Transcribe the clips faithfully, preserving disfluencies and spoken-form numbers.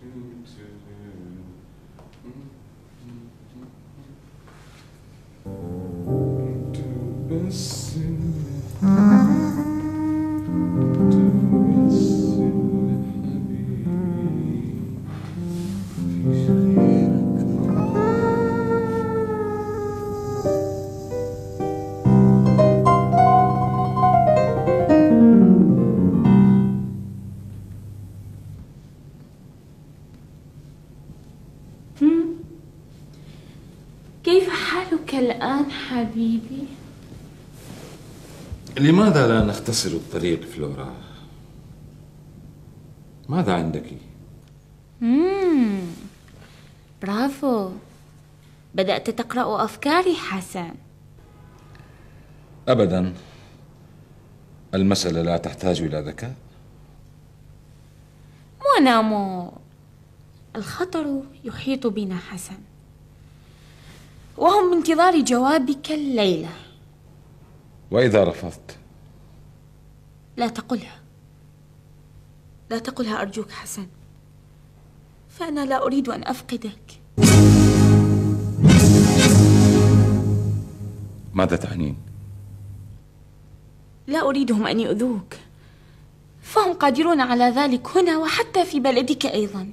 كيف حالك الآن حبيبي؟ لماذا لا نختصر الطريق فلورا؟ ماذا عندك؟ مم. برافو، بدأت تقرأ أفكاري حسن. أبدا، المسألة لا تحتاج إلى ذكاء. مونامو، الخطر يحيط بنا حسن، وهم بانتظار جوابك الليلة. وإذا رفضت؟ لا تقلها، لا تقلها أرجوك حسن، فأنا لا أريد أن أفقدك. ماذا تعنين؟ لا أريدهم أن يؤذوك، فهم قادرون على ذلك هنا وحتى في بلدك أيضا.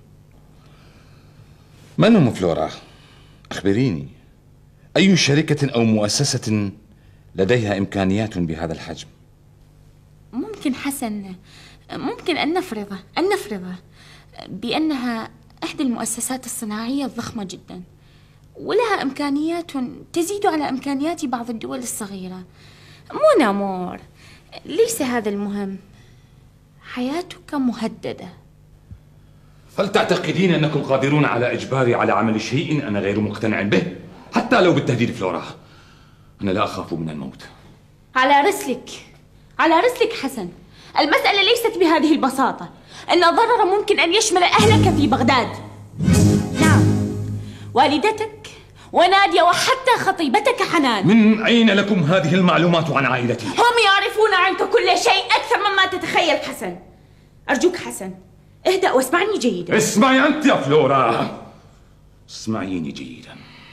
من هم فلورا؟ أخبريني، أي شركة أو مؤسسة لديها إمكانيات بهذا الحجم؟ ممكن حسن، ممكن أن نفرض أن نفرض بأنها إحدى المؤسسات الصناعية الضخمة جدا، ولها إمكانيات تزيد على إمكانيات بعض الدول الصغيرة. مون أمور، ليس هذا المهم، حياتك مهددة. هل تعتقدين أنكم قادرون على إجباري على عمل شيء أنا غير مقتنع به؟ حتى لو بالتهديد فلورا، أنا لا أخاف من الموت. على رسلك، على رسلك حسن، المسألة ليست بهذه البساطة. إن الضرر ممكن أن يشمل أهلك في بغداد، نعم، والدتك ونادية وحتى خطيبتك حنان. من أين لكم هذه المعلومات عن عائلتي؟ هم يعرفون عنك كل شيء أكثر مما تتخيل حسن. أرجوك حسن، اهدأ واسمعني جيدا. اسمعي أنت يا فلورا، اسمعيني جيدا.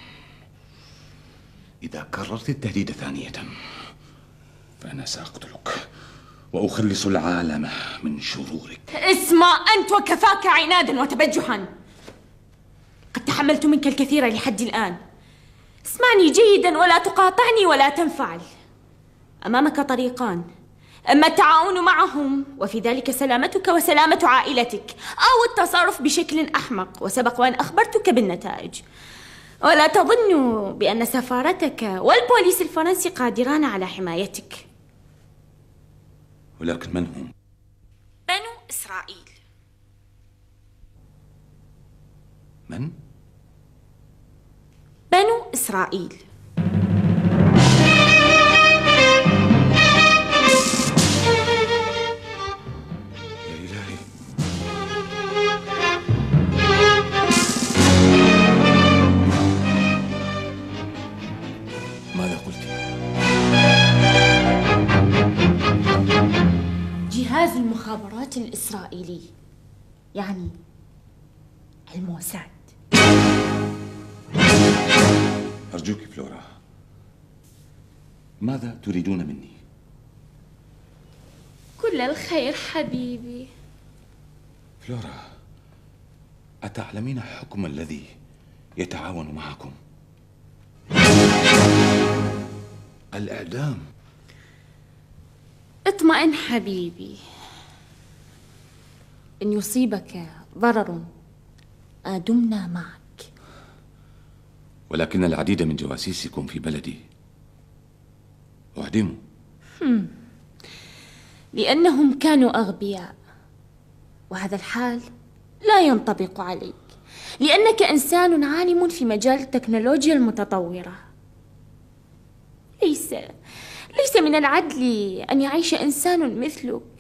إذا كررت التهديد ثانية فأنا سأقتلك وأخلص العالم من شرورك. اسمع أنت، وكفاك عنادا وتبجحا، قد تحملت منك الكثير لحد الآن. اسمعني جيدا ولا تقاطعني ولا تنفعل. أمامك طريقان، أما التعاون معهم وفي ذلك سلامتك وسلامة عائلتك، أو التصرف بشكل أحمق، وسبق وأن أخبرتك بالنتائج. ولا تظن بأن سفارتك والبوليس الفرنسي قادران على حمايتك. ولكن من هم؟ بنو إسرائيل. من؟ بنو إسرائيل. يا إلهي، ماذا قلت؟ جهاز المخابرات الإسرائيلي، يعني الموساد. أرجوك فلورا، ماذا تريدون مني؟ كل الخير حبيبي. فلورا، أتعلمين حكم الذي يتعاون معكم؟ الإعدام. اطمئن حبيبي، إن يصيبك ضرر دمنا معك. ولكن العديد من جواسيسكم في بلدي أعدموا. لأنهم كانوا أغبياء، وهذا الحال لا ينطبق عليك، لأنك إنسان عالم في مجال التكنولوجيا المتطورة. ليس ليس من العدل أن يعيش إنسان مثلك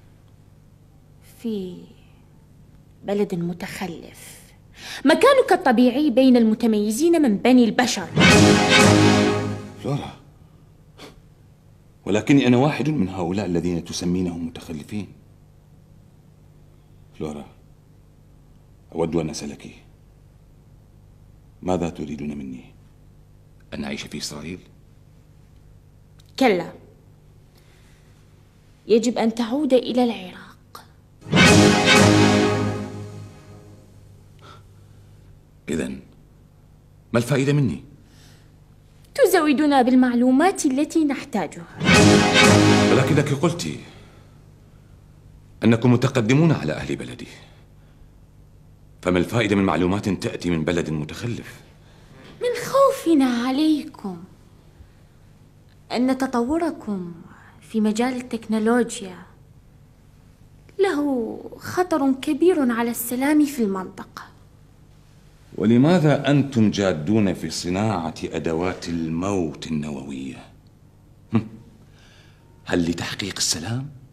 في بلد متخلف. مكانك الطبيعي بين المتميزين من بني البشر. فلورا، ولكني أنا واحد من هؤلاء الذين تسمينهم متخلفين. فلورا، أود أن أسألك، ماذا تريدون مني؟ أن أعيش في إسرائيل؟ كلا، يجب أن تعود إلى العراق. إذن ما الفائدة مني؟ تزودنا بالمعلومات التي نحتاجها. ولكنك قلت أنكم متقدمون على أهل بلدي، فما الفائدة من معلومات تأتي من بلد متخلف؟ من خوفنا عليكم أن تطوركم في مجال التكنولوجيا له خطر كبير على السلام في المنطقة. ولماذا أنتم جادون في صناعة أدوات الموت النووية؟ هل لتحقيق السلام؟